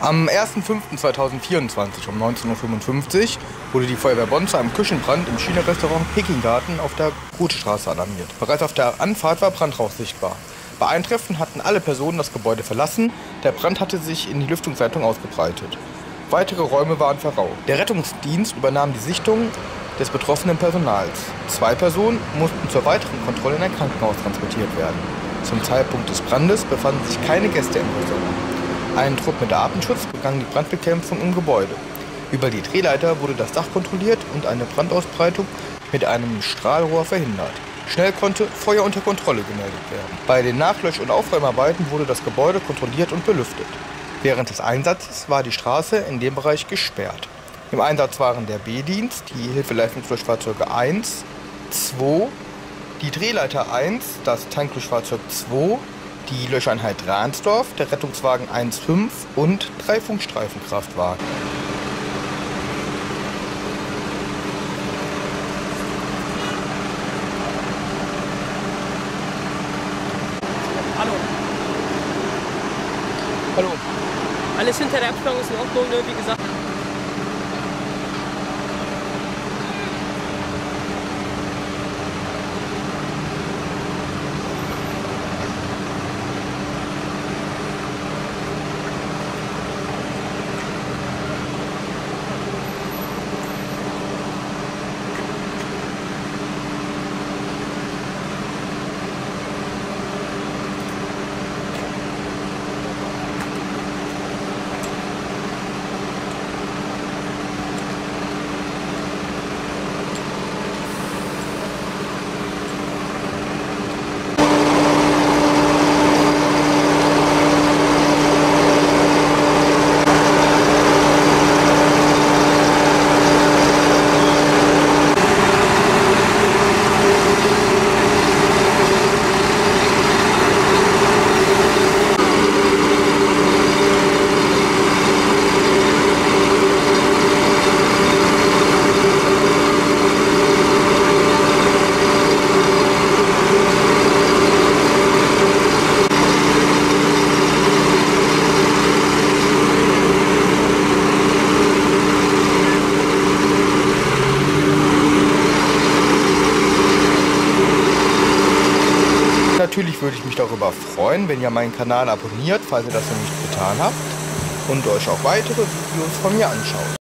Am 1.5.2024 um 19.55 Uhr wurde die Feuerwehr Bonn zu einem Küchenbrand im China-Restaurant Pekinggarten auf der Grotestraße alarmiert. Bereits auf der Anfahrt war Brandrauch sichtbar. Bei Eintreffen hatten alle Personen das Gebäude verlassen. Der Brand hatte sich in die Lüftungsleitung ausgebreitet. Weitere Räume waren verraucht. Der Rettungsdienst übernahm die Sichtung des betroffenen Personals. 2 Personen mussten zur weiteren Kontrolle in ein Krankenhaus transportiert werden. Zum Zeitpunkt des Brandes befanden sich keine Gäste im Restaurant. Ein Trupp mit Atemschutz begann die Brandbekämpfung im Gebäude. Über die Drehleiter wurde das Dach kontrolliert und eine Brandausbreitung mit einem Strahlrohr verhindert. Schnell konnte Feuer unter Kontrolle gemeldet werden. Bei den Nachlösch- und Aufräumarbeiten wurde das Gebäude kontrolliert und belüftet. Während des Einsatzes war die Straße in dem Bereich gesperrt. Im Einsatz waren der B-Dienst, die Hilfeleistungslöschfahrzeuge 1, 2, die Drehleiter 1, das Tanklöschfahrzeug 2, die Löscheinheit Ransdorf, der Rettungswagen 1.5 und 3 Funkstreifenkraftwagen. Hallo. Hallo. Alles hinter der Absperrung ist in Ordnung, ne? Wie gesagt. Natürlich würde ich mich darüber freuen, wenn ihr meinen Kanal abonniert, falls ihr das noch nicht getan habt, und euch auch weitere Videos von mir anschaut.